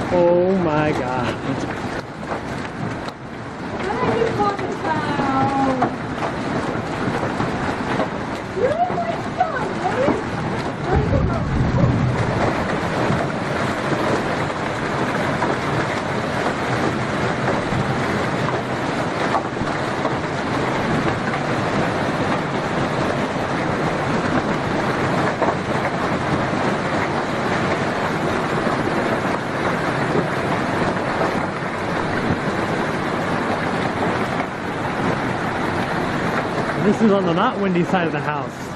Oh my god. What are you talking about? You're my son, right? This is on the not windy side of the house.